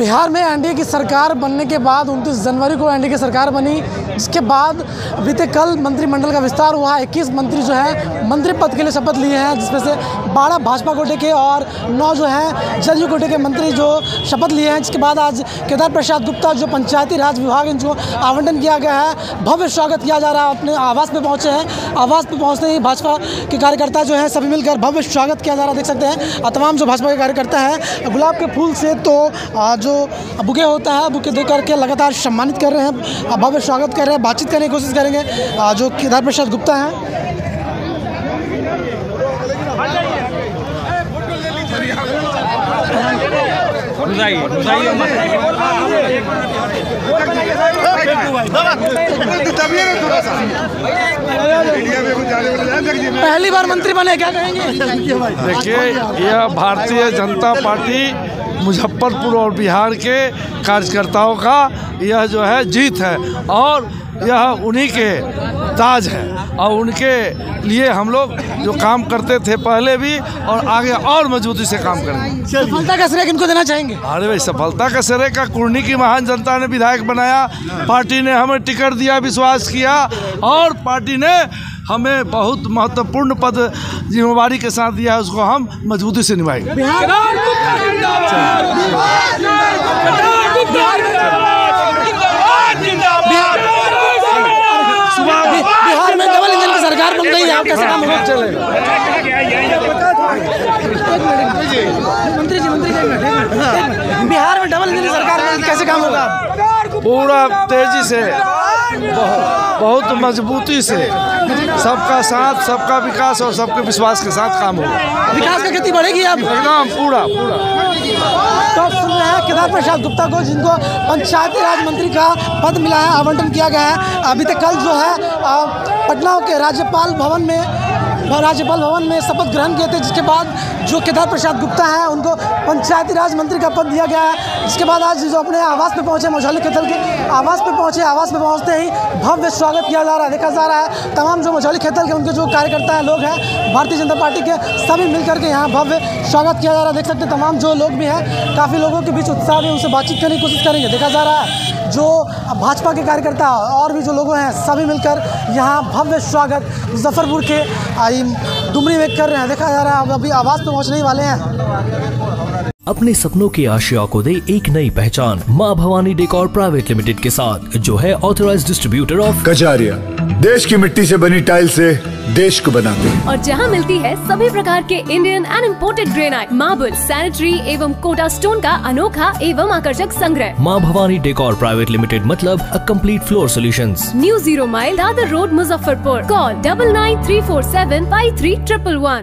बिहार में एनडीए की सरकार बनने के बाद 29 जनवरी को एनडीए की सरकार बनी, जिसके बाद बीते कल मंत्रिमंडल का विस्तार हुआ। 21 मंत्री जो हैं मंत्री पद के लिए शपथ लिए हैं, जिसमें से 12 भाजपा कोटे के और 9 जो हैं जदयू कोटे के मंत्री जो शपथ लिए हैं। जिसके बाद आज केदार प्रसाद गुप्ता जो पंचायती राज विभाग इनको आवंटन किया गया है, भव्य स्वागत किया जा रहा है। अपने आवास पे पहुँचे हैं। आवास पे पहुँचते ही भाजपा के कार्यकर्ता जो हैं सभी मिलकर भव्य स्वागत किया जा रहा है। देख सकते हैं तमाम जो भाजपा के कार्यकर्ता हैं गुलाब के फूल से तो जो बुके होता है बुके दे करके लगातार सम्मानित कर रहे हैं, भव्य स्वागत कर रहे हैं, बातचीत करने की कोशिश करेंगे जो केदार प्रसाद गुप्ता हैं। पहली बार मंत्री बने, क्या कहेंगे? देखिए, यह भारतीय जनता पार्टी मुजफ्फरपुर और बिहार के कार्यकर्ताओं का यह जो है जीत है और यह उन्हीं के ताज है और उनके लिए हम लोग जो काम करते थे पहले भी और आगे और मजबूती से काम करेंगे। सफलता का श्रेय किनको देना चाहेंगे? अरे भाई, सफलता का श्रेय का कुर्नी की महान जनता ने विधायक बनाया, पार्टी ने हमें टिकट दिया, विश्वास किया और पार्टी ने हमें बहुत महत्वपूर्ण पद जिम्मेवारी के साथ दिया है, उसको हम मजबूती से निभाएंगे। बिहार में डबल इंजन की सरकार बन गई है, कैसे काम होगा? चलेगा। बिहार में डबल इंजन की सरकार बन कैसे काम होगा? पूरा तेजी से, बहुत मजबूती से, सबका साथ, सबका विकास और सबके विश्वास के साथ काम होगा। विकास की गति बढ़ेगी अब एकदम पूरा। तो सुन रहे हैं केदार प्रसाद गुप्ता को, जिनको पंचायती राज मंत्री का पद मिला है, आवंटन किया गया है। अभी तक कल जो है पटना के राज्यपाल भवन में शपथ ग्रहण किए थे, जिसके बाद जो केदार प्रसाद गुप्ता हैं उनको पंचायती राज मंत्री का पद दिया गया है। जिसके बाद आज जो अपने आवास पे पहुंचे, मझौली खेतल के आवास पे पहुंचे, आवास पे पहुंचते ही भव्य स्वागत किया जा रहा है, देखा जा रहा है। तमाम जो मझौली खेतल के उनके जो कार्यकर्ता हैं, लोग हैं भारतीय जनता पार्टी के, सभी मिलकर के यहाँ भव्य स्वागत किया जा रहा है। देख सकते हैं तमाम जो लोग भी हैं, काफ़ी लोगों के बीच उत्साह भी, उनसे बातचीत करने की कोशिश करेंगे। देखा जा रहा है जो भाजपा के कार्यकर्ता और भी जो लोग हैं सभी मिलकर यहाँ भव्य स्वागत मुजफ्फरपुर के डुमरी में कर रहे हैं। देखा जा रहा है अभी आवास पे पहुँचने ही वाले हैं। अपने सपनों की आशिया को दे एक नई पहचान माँ भवानी डेकोर प्राइवेट लिमिटेड के साथ, जो है ऑथराइज्ड डिस्ट्रीब्यूटर ऑफ कचारिया। देश की मिट्टी से बनी टाइल से देश को बनाते हैं और जहाँ मिलती है सभी प्रकार के Indian and imported granite, marble, sanitary एवं कोटा स्टोन का अनोखा एवं आकर्षक संग्रह। माँ भवानी डेकोर प्राइवेट लिमिटेड मतलब a complete floor solutions. New 0 mile Dadar road Muzaffarpur. Call 9934753111।